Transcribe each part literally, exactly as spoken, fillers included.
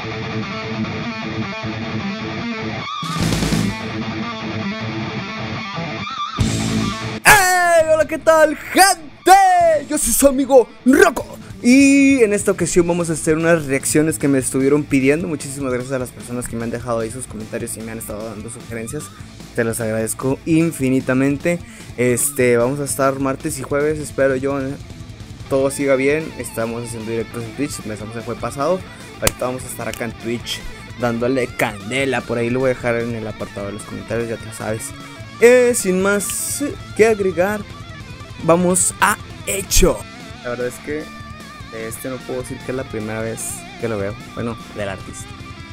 ¡Hey! Hola, ¿qué tal, gente? Yo soy su amigo Rocco. Y en esta ocasión vamos a hacer unas reacciones que me estuvieron pidiendo. Muchísimas gracias a las personas que me han dejado ahí sus comentarios y me han estado dando sugerencias. Te los agradezco infinitamente. Este, vamos a estar martes y jueves, espero yo, ¿eh? Todo siga bien. Estamos haciendo directos en Twitch. Empezamos el jueves pasado. Ahorita vamos a estar acá en Twitch dándole candela. Por ahí lo voy a dejar en el apartado de los comentarios, ya te lo sabes. Eh, sin más que agregar, vamos a hecho. La verdad es que de este no puedo decir que es la primera vez que lo veo. Bueno, del artista.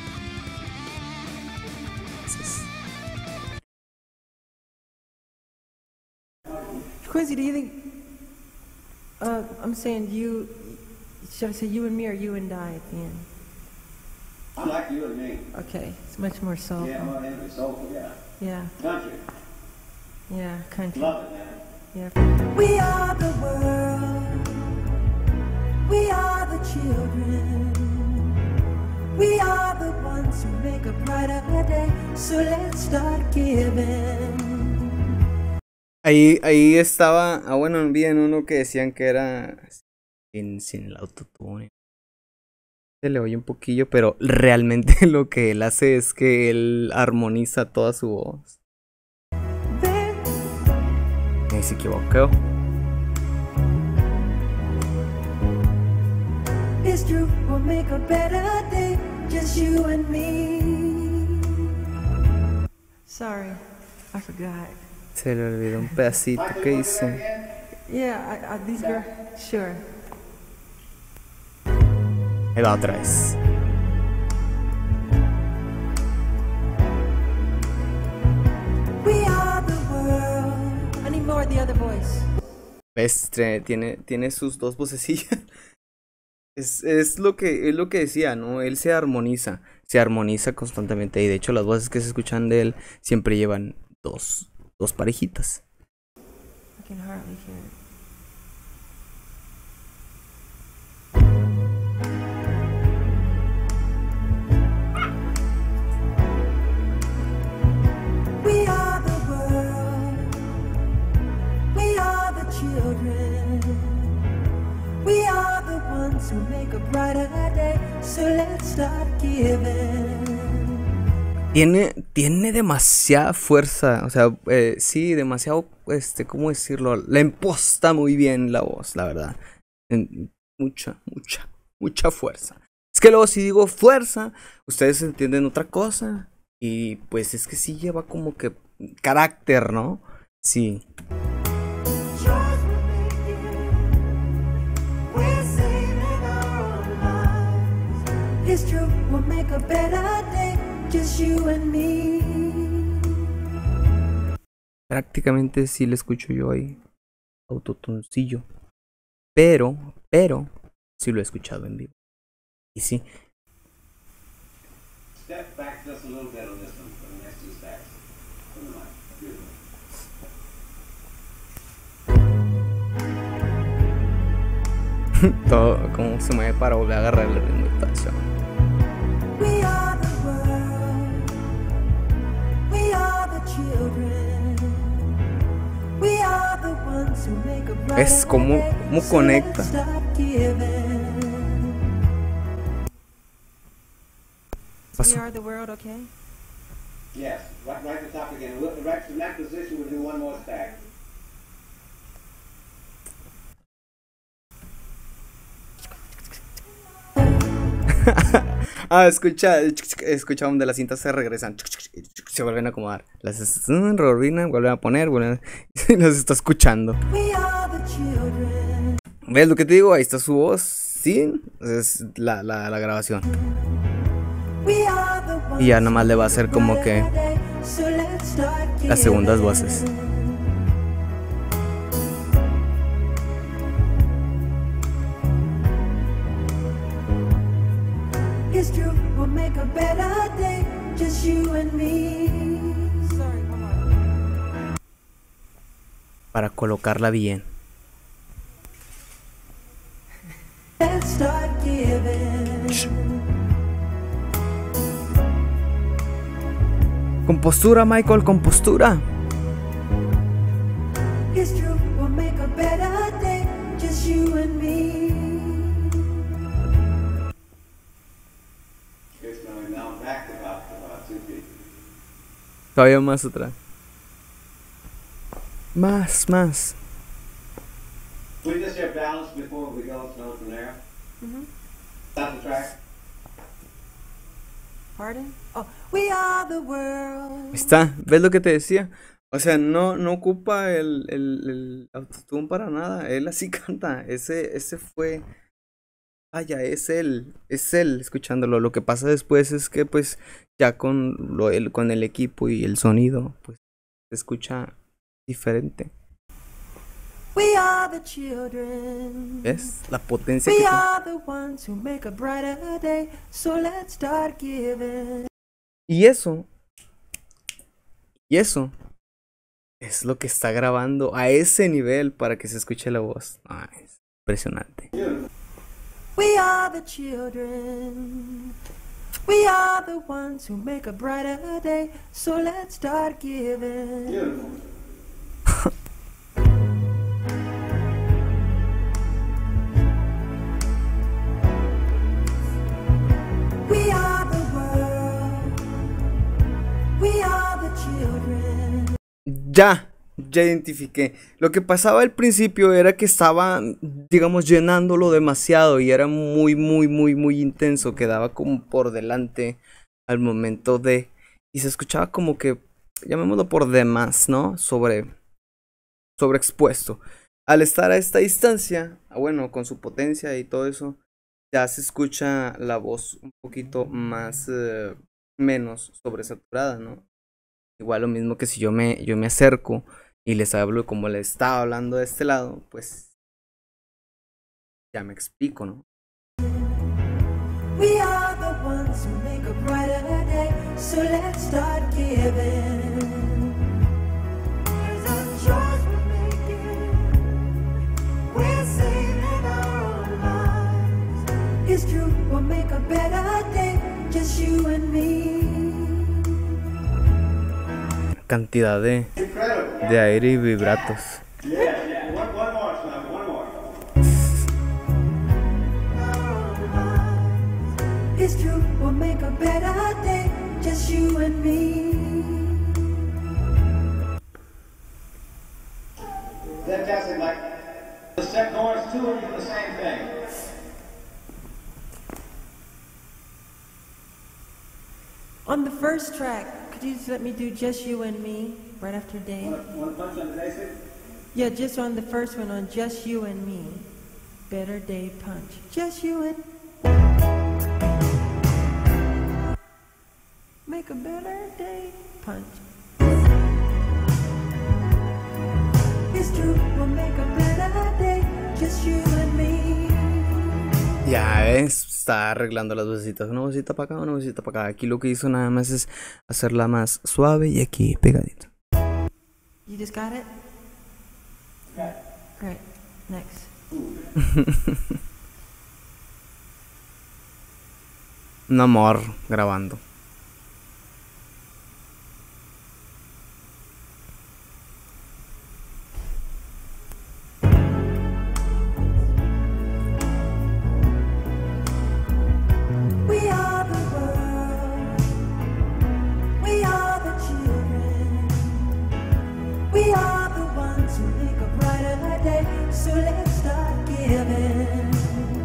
Entonces... Quincy, do you think? Uh, I'm saying you. Should I say you and me or you and I at the end? I like you and me. Okay, it's much more soulful. Yeah, well, it's soulful, yeah. Yeah, Country. yeah, country. Love it, man. Yeah. We are the world. We are the children. We are the ones who make a brighter day. So let's start giving. Ahí, ahí estaba. Ah, bueno, vi en uno que decían que era sin, sin el autotune. Se le oye un poquillo, pero realmente lo que él hace es que él armoniza toda su voz. Ahí se equivocó. It's true, we'll make a better day, just you and me. Sorry, I forgot. Se le olvidó un pedacito que dice. Yeah, I, I, these girls, sure. Ahí va otra vez. We are the world. I need more of the other voice. ¿Ves? Tiene, tiene sus dos vocecillas. Es, es, lo que, es lo que decía, ¿no? Él se armoniza. Se armoniza constantemente. Y de hecho las voces que se escuchan de él siempre llevan dos, dos parejitas. I can hardly hear it. We are the world. We are the children. We are the ones who make a brighter day. So let's start giving. Tiene, tiene demasiada fuerza, o sea, eh, sí, demasiado, este, ¿cómo decirlo? Le imposta muy bien la voz, la verdad. En, mucha, mucha, mucha fuerza. Es que luego si digo fuerza, ustedes entienden otra cosa. Y pues es que sí lleva como que carácter, ¿no? Sí. It's true, we'll make a better day, just you and me. Prácticamente sí le escucho yo ahí autotoncillo. Pero, pero, sí lo he escuchado en vivo. Y sí. Step back just a little bit on this one, for the next two stacks. From the mic. Beautiful. Todo como se mueve para volver a agarrar el ritmo de canción. We are the world. We are the children. We are the ones who make a brighter ¿Ves cómo, cómo day? conecta? So let's start giving. Pasó. We are the world, okay? Yes, right, right at the top again. Look, right from that position, we'll do one more stack. Ah, escucha, escucha donde las cintas se regresan, se vuelven a acomodar, las rebobinan, vuelven a poner, vuelven a... y las está escuchando. ¿Ves lo que te digo? Ahí está su voz, sí, es la, la, la grabación. Y ya nada más le va a hacer como que las segundas voces. It's true, we'll make a better day, just you and me. Sorry, come on. Para colocarla bien. Let's start giving. Con postura, Michael, con postura. It's true, we'll make a better day, just you and me. It's going now back to about, about two feet. Todavía más atrás. Más, más. We just have balance before we go down from there. Mm-hmm. Stop the track. Pardon? Oh, we are the world. Ahí está, ¿ves lo que te decía? O sea, no, no ocupa el, el, el autotune para nada. Él así canta. Ese, ese fue. Vaya, es él. Es él escuchándolo. Lo que pasa después es que pues ya con lo, el, con el equipo y el sonido, pues se escucha diferente. We are the children. ¿Ves? La potencia We que are the ones who make a brighter day. So let's start giving. Y eso. Y eso. Es lo que está grabando a ese nivel para que se escuche la voz. Ah, es impresionante. We are the children. We are the ones who make a brighter day. So let's start giving. Beautiful. We are the world. We are the children. Ya, ya identifiqué. Lo que pasaba al principio era que estaba, digamos, llenándolo demasiado y era muy, muy, muy, muy intenso. Quedaba como por delante al momento de... Y se escuchaba como que, llamémoslo por demás, ¿no? Sobre... Sobreexpuesto. Al estar a esta distancia, bueno, con su potencia y todo eso, ya se escucha la voz un poquito más... Eh, menos sobresaturada, ¿no? Igual lo mismo que si yo me, yo me acerco y les hablo como les estaba hablando de este lado, pues ya me explico, ¿no? We are the ones who make a brighter day. So let's start giving. There's a choice we're making. We're saving our own lives. It's true, we'll make a better day. Just you and me. Cantidad de, Incredible. de aire y vibratos. Yeah, yeah. One, one more, son. One more. It's true, we'll make a better day. Just you and me. Fantastic, Mike. The step chorus two will do the same thing. On the first track, could you just let me do Just You and Me right after Dave? Want to punch on the basic? Yeah, just on the first one, on Just You and Me. Better Day Punch. Just you and... Make a better day punch. It's true, we'll make a better day. Just you and me. Ya ves, está arreglando las vocecitas. Una vocecita para acá, una vocecita para acá. Aquí lo que hizo nada más es hacerla más suave y aquí pegadita. You just got it? Got it. Great. Next. Un amor grabando. We are the world. We are the children. We are the ones who make a brighter day. So let's start giving.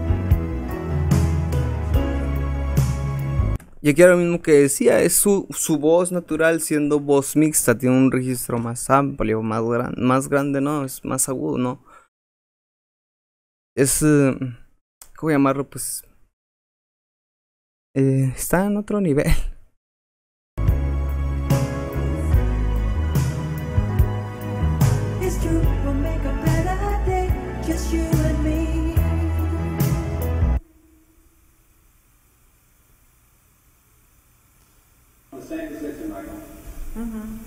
Y aquí ahora mismo que decía, es su, su voz natural siendo voz mixta. Tiene un registro más amplio, más, gran, más grande, ¿no? Es más agudo, ¿no? Es... Uh, ¿cómo llamarlo? Pues... Eh, está en otro nivel. It's true, we'll make a better day. Just you and me. The same position, Michael.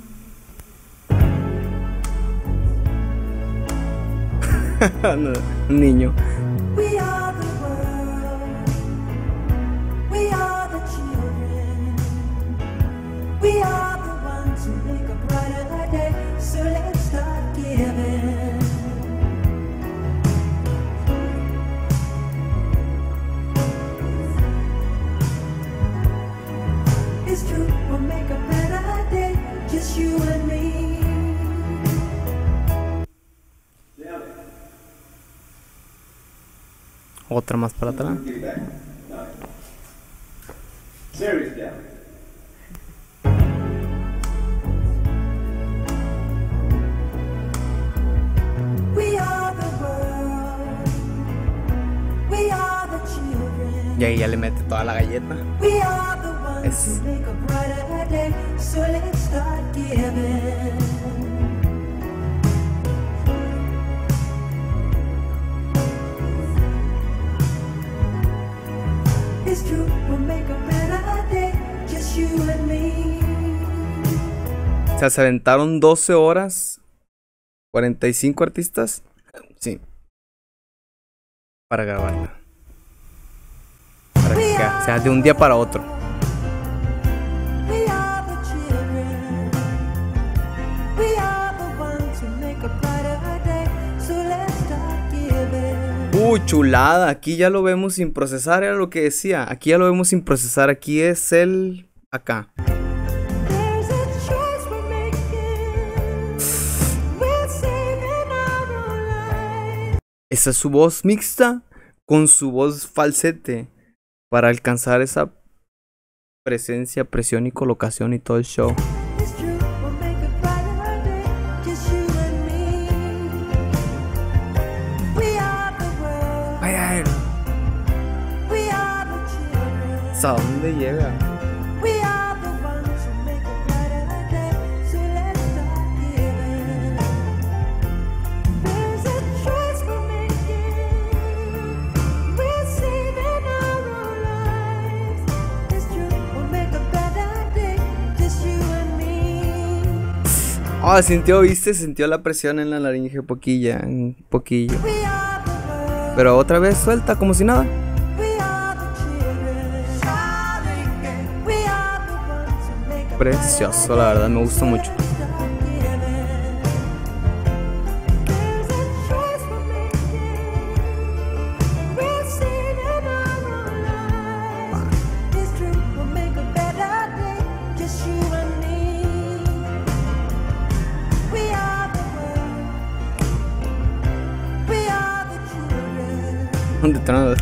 No, un niño. We are the world. We are the children. We are the It's true, we'll make a better day, just you and me. Otra más para atrás. Get back. No. Serious, Dad. We are the world. We are the children. Y ahí ya le mete toda la galleta. We are the ones Es- who make a brighter day. So let's start giving. It's true, we'll make a better day. Just you and me. O sea, se aventaron doce horas, cuarenta y cinco artistas. Sí. Para grabarla. Para que sea- sea de un día para otro. We are the children. We are the ones who make a brighter day. So let's start giving. Uy, chulada. Aquí ya lo vemos sin procesar. Era lo que decía. Aquí ya lo vemos sin procesar. Aquí es el. Acá. There's a choice we're making. We're saving our own lives. Esa es su voz mixta con su voz falsete. Para alcanzar esa presencia, presión y colocación y todo el show. It's true, we'll make a brighter day. Just you and me. We are the world. Ay, ay. We are the children. ¿Hasta dónde llega? We are the ones who make a brighter day. So let's start giving. There's a choice we're making. We're saving our own lives. It's true, we'll make a better day. Just you and me. Ah, sintió, viste, sintió la presión en la laringe poquilla, un poquillo. We are the world. Pero otra vez suelta como si nada. We are the children. We are the ones who make a Precioso, la verdad, me gusta mucho. ¿Dónde está?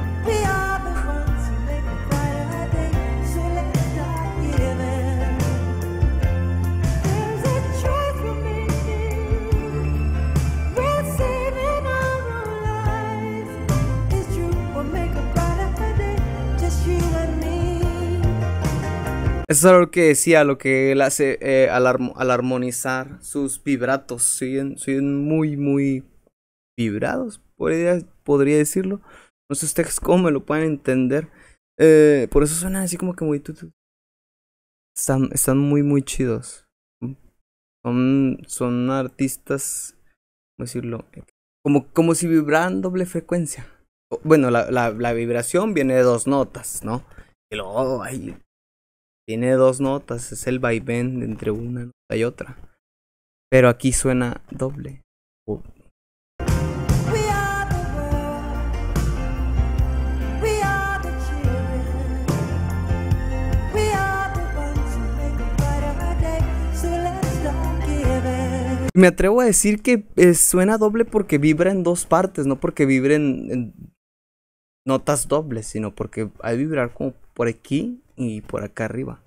Eso es lo que decía, lo que él hace eh, al, armo- al armonizar sus vibratos. Siguen, siguen muy, muy vibrados, podría, podría decirlo. No sé ustedes cómo me lo pueden entender. Eh, por eso suenan así como que muy... tu, tu. Están, están muy, muy chidos. Son, son artistas, ¿cómo decirlo? Como, como si vibraran doble frecuencia. O- Bueno, la, la, la vibración viene de dos notas, ¿no? Y luego hay... Tiene dos notas, es el vaivén entre una nota y otra. Pero aquí suena doble. Oh. We are the world. We are the children. We are the ones who make a brighter day. So let's start giving. Me atrevo a decir que eh, suena doble porque vibra en dos partes, no porque vibre en, en notas dobles, sino porque hay vibrar como por aquí y por acá arriba.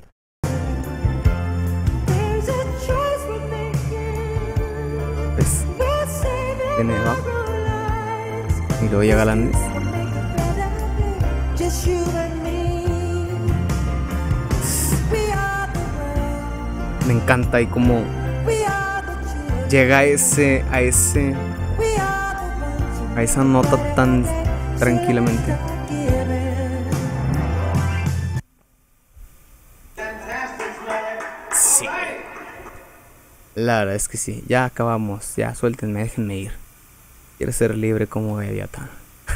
There's a choice we're making. ¿Ves? We're saving Tiene our abajo own lives. y luego llega la We'll make a better day. Just you and me. We are the world. Me encanta y como We are the children. llega a ese, a ese, We are the ones who a esa nota tan tranquilamente. Sí. La verdad es que sí. Ya acabamos. Ya suéltenme, déjenme ir. Quiero ser libre como Gaviota.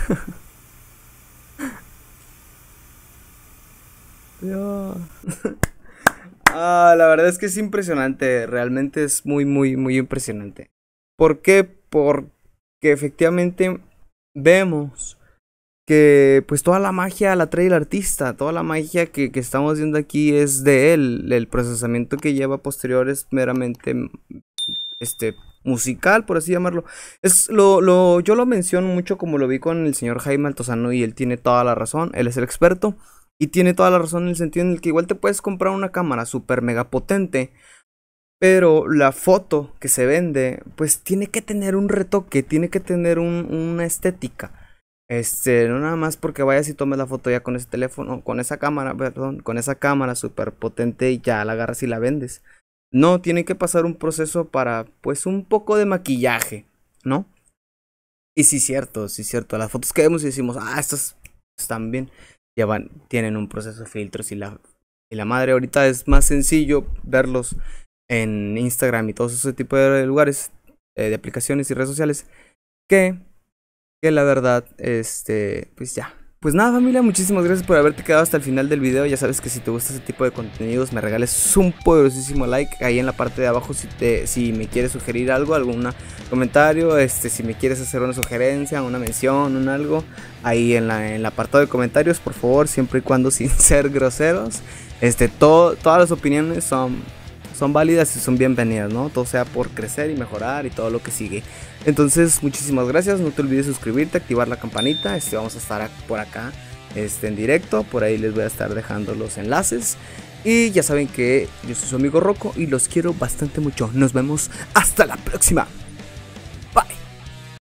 Dios. Ah, la verdad es que es impresionante. Realmente es muy, muy, muy impresionante. ¿Por qué? Porque efectivamente vemos que pues toda la magia la trae el artista, toda la magia que, que estamos viendo aquí es de él, el procesamiento que lleva posterior es meramente este musical, por así llamarlo. Es lo, lo, yo lo menciono mucho como lo vi con el señor Jaime Altozano y él tiene toda la razón, él es el experto y tiene toda la razón en el sentido en el que igual te puedes comprar una cámara super mega potente, pero la foto que se vende pues tiene que tener un retoque, tiene que tener un, una estética. Este, no nada más porque vayas y tomes la foto ya con ese teléfono, con esa cámara, perdón, con esa cámara super potente y ya la agarras y la vendes. No, tiene que pasar un proceso para, pues, un poco de maquillaje, ¿no? Y sí, cierto, sí, cierto. Las fotos que vemos y decimos, ah, estas están bien, llevan, tienen un proceso de filtros y la, y la madre. Ahorita es más sencillo verlos en Instagram y todos ese tipo de lugares, eh, de aplicaciones y redes sociales, que, que la verdad, este, pues ya. Pues nada, familia, muchísimas gracias por haberte quedado hasta el final del video. Ya sabes que si te gusta ese tipo de contenidos me regales un poderosísimo like ahí en la parte de abajo si te si me quieres sugerir algo, algún comentario, este si me quieres hacer una sugerencia, una mención, un algo, ahí en la en el apartado de comentarios, por favor, siempre y cuando sin ser groseros. Este todo todas las opiniones son son válidas y son bienvenidas, ¿no? Todo sea por crecer y mejorar y todo lo que sigue. Entonces, muchísimas gracias. No te olvides suscribirte, activar la campanita. Este, vamos a estar por acá este, en directo. Por ahí les voy a estar dejando los enlaces. Y ya saben que yo soy su amigo Rocco y los quiero bastante mucho. Nos vemos hasta la próxima.